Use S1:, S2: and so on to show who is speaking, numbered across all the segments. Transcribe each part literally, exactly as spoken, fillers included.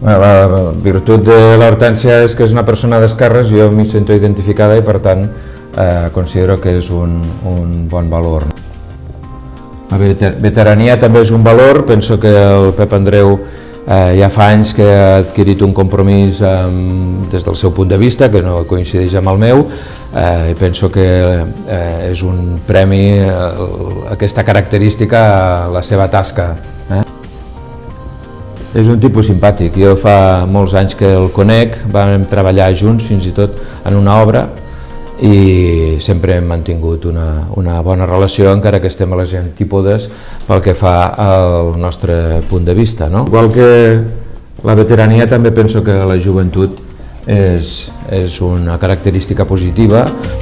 S1: La virtut de l'Hortènsia és que és una persona d'esquerres, jo m'hi sento identificada i per tant eh, considero que és un, un bon valor. La veterania també és un valor, penso que el Pep Andreu eh, ja fa anys que ha adquirit un compromís eh, des del seu punt de vista, que no coincideix amb el meu, eh, i penso que eh, és un premi eh, aquesta característica a la seva tasca. Eh? És un tipus simpàtic, jo fa molts anys que el conec, vam treballar junts fins i tot en una obra i sempre hem mantingut una, una bona relació, encara que estem a les antípodes pel que fa al nostre punt de vista. No? Igual que la veterania, també penso que la joventut és, és una característica positiva.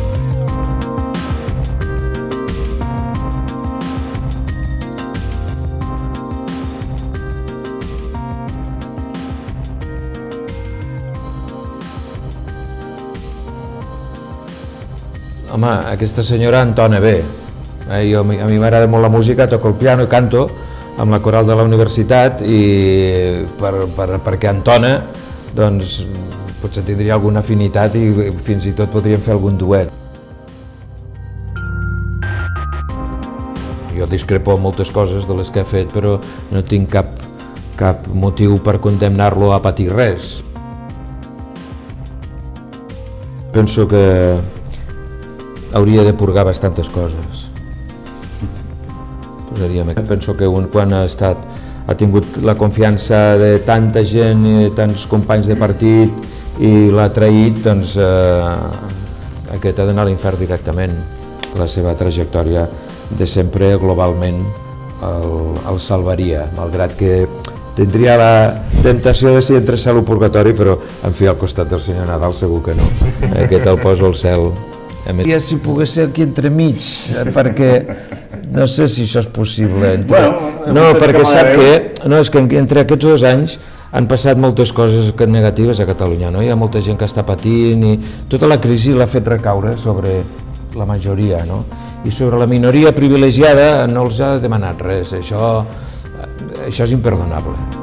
S1: Home, aquesta senyora entona bé. Eh, jo, a mi m'agrada molt la música, toco el piano i canto amb la coral de la universitat i per, per, perquè entona, doncs potser tindria alguna afinitat i fins i tot podríem fer algun duet. Jo discrepo en moltes coses de les que ha fet, però no tinc cap, cap motiu per condemnar-lo a patir res. Penso que hauria de purgar bastantes coses. Posaríem. Penso que un, quan ha estat, ha tingut la confiança de tanta gent i tants companys de partit i l'ha traït, doncs eh, aquest ha d'anar a l'infern directament. La seva trajectòria de sempre globalment el, el salvaria, malgrat que tindria la temptació de si entrés al purgatori, però en fi, al costat del senyor Nadal segur que no. Aquest el poso al cel. Ja si pogués ser aquí entremig, perquè no sé si això és possible. Entre... No, perquè sap que no, és que entre aquests dos anys han passat moltes coses negatives a Catalunya, no? Hi ha molta gent que està patint i tota la crisi l'ha fet recaure sobre la majoria, no? I sobre la minoria privilegiada no els ha demanat res, això, això és imperdonable.